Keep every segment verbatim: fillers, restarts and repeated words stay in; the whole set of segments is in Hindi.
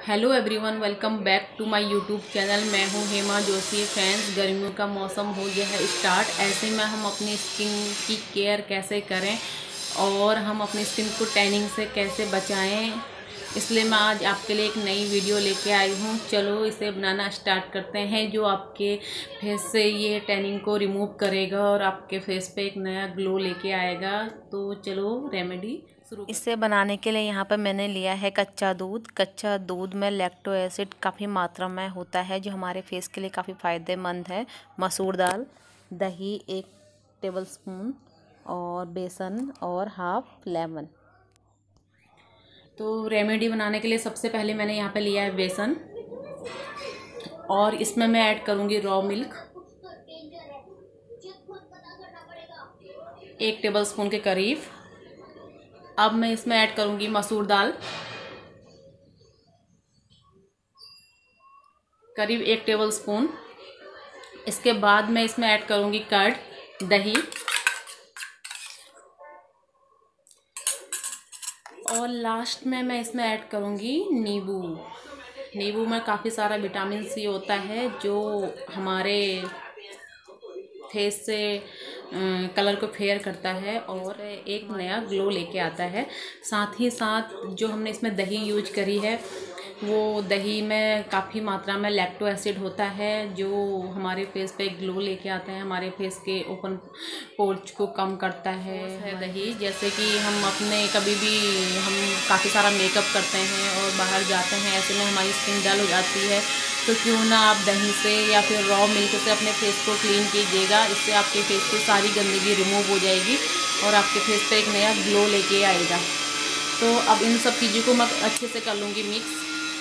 Hello everyone, welcome back to my YouTube channel. मैं हूं हेमा जोशी। फ्रेंड्स, गर्मियों का मौसम हो गया है स्टार्ट। ऐसे में हम अपनी स्किन की केयर कैसे करें और हम अपनी स्किन को टैनिंग से कैसे बचाएं, इसलिए मैं आज आपके लिए एक नई वीडियो लेके आई हूं। चलो इसे बनाना स्टार्ट करते हैं, जो आपके फेस से ये टैनिंग को रिमूव करेगा और आपके फेस पे एक नया ग्लो लेके आएगा। तो चलो रेमेडी शुरू। इसे बनाने के लिए यहाँ पर मैंने लिया है कच्चा दूध। कच्चा दूध में लैक्टो एसिड काफ़ी मात्रा में होता है, जो हमारे फेस के लिए काफ़ी फ़ायदेमंद है। मसूर दाल, दही एक टेबलस्पून और बेसन और हाफ लेमन। तो रेमेडी बनाने के लिए सबसे पहले मैंने यहाँ पे लिया है बेसन और इसमें मैं ऐड करूँगी रॉ मिल्क एक टेबलस्पून के करीब। अब मैं इसमें ऐड करूँगी मसूर दाल करीब एक टेबलस्पून। इसके बाद मैं इसमें ऐड करूँगी कर्ड, दही, और लास्ट में मैं इसमें ऐड करूँगी नींबू। नींबू में काफ़ी सारा विटामिन सी होता है, जो हमारे फेस से कलर को फेयर करता है और एक नया ग्लो लेके आता है। साथ ही साथ जो हमने इसमें दही यूज करी है, वो दही में काफ़ी मात्रा में लैक्टो एसिड होता है, जो हमारे फेस पे ग्लो लेके आता है, हमारे फेस के ओपन पोर्स को कम करता है। है दही, जैसे कि हम अपने कभी भी हम काफ़ी सारा मेकअप करते हैं और बाहर जाते हैं, ऐसे में हमारी स्किन डल हो जाती है, तो क्यों ना आप दही से या फिर रॉ मिल्क से अपने फेस को क्लीन कीजिएगा। इससे आपके फेस की सारी गंदगी रिमूव हो जाएगी और आपके फेस पे एक नया ग्लो लेके आएगा। तो अब इन सब चीज़ों को मैं अच्छे से कर लूँगी मिक्स।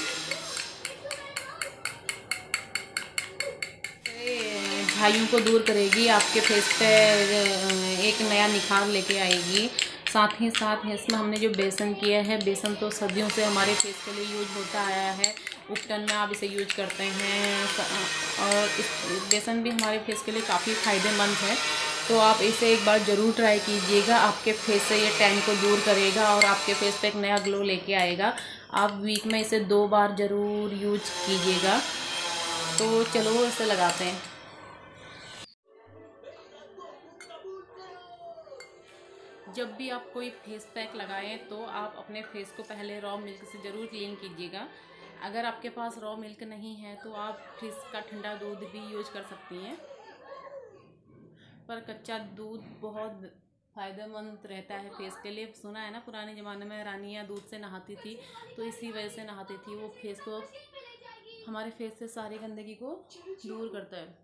झाइयों को दूर करेगी, आपके फेस पे एक नया निखार लेके आएगी। साथ ही साथ इसमें हमने जो बेसन किया है, बेसन तो सदियों से हमारे फेस के लिए यूज होता आया है। उपटन में आप इसे यूज करते हैं और इस बेसन भी हमारे फेस के लिए काफ़ी फ़ायदेमंद है। तो आप इसे एक बार ज़रूर ट्राई कीजिएगा। आपके फेस से ये टैन को दूर करेगा और आपके फेस पे एक नया ग्लो लेके आएगा। आप वीक में इसे दो बार ज़रूर यूज कीजिएगा। तो चलो इसे लगाते हैं। जब भी आप कोई फेस पैक लगाएं तो आप अपने फेस को पहले रॉ मिल्क से ज़रूर क्लीन कीजिएगा। अगर आपके पास रॉ मिल्क नहीं है तो आप फ्रिज का ठंडा दूध भी यूज कर सकती हैं, पर कच्चा दूध बहुत फ़ायदेमंद रहता है फेस के लिए। सुना है ना, पुराने ज़माने में रानियाँ दूध से नहाती थी, तो इसी वजह से नहाती थी। वो फेस को, हमारे फेस से सारी गंदगी को दूर करता है।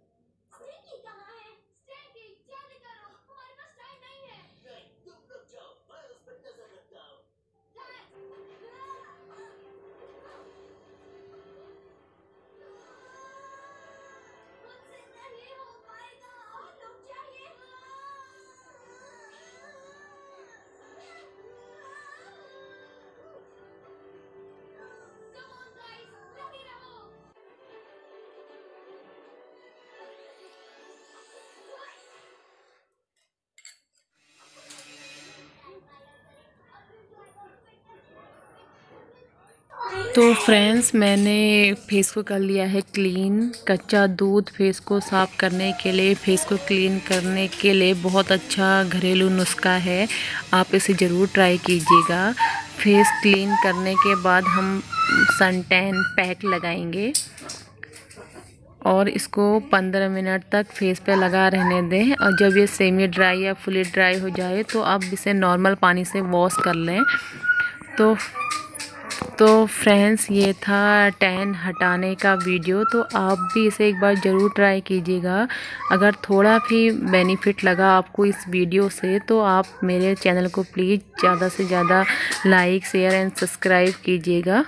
तो फ्रेंड्स, मैंने फेस को कर लिया है क्लीन। कच्चा दूध फेस को साफ़ करने के लिए, फेस को क्लीन करने के लिए बहुत अच्छा घरेलू नुस्खा है। आप इसे ज़रूर ट्राई कीजिएगा। फेस क्लीन करने के बाद हम सन टैन पैक लगाएंगे और इसको पंद्रह मिनट तक फेस पे लगा रहने दें। और जब ये सेमी ड्राई या फुली ड्राई हो जाए तो आप इसे नॉर्मल पानी से वॉश कर लें। तो तो फ्रेंड्स, ये था टैन हटाने का वीडियो। तो आप भी इसे एक बार ज़रूर ट्राई कीजिएगा। अगर थोड़ा भी बेनिफिट लगा आपको इस वीडियो से, तो आप मेरे चैनल को प्लीज़ ज़्यादा से ज़्यादा लाइक, शेयर एंड सब्सक्राइब कीजिएगा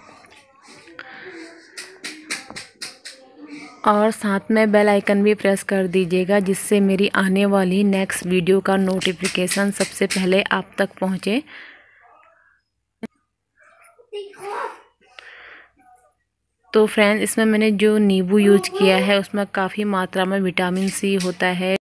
और साथ में बेल आइकन भी प्रेस कर दीजिएगा, जिससे मेरी आने वाली नेक्स्ट वीडियो का नोटिफिकेशन सबसे पहले आप तक पहुँचे। तो फ्रेंड्स, इसमें मैंने जो नींबू यूज किया है, उसमें काफ़ी मात्रा में विटामिन सी होता है।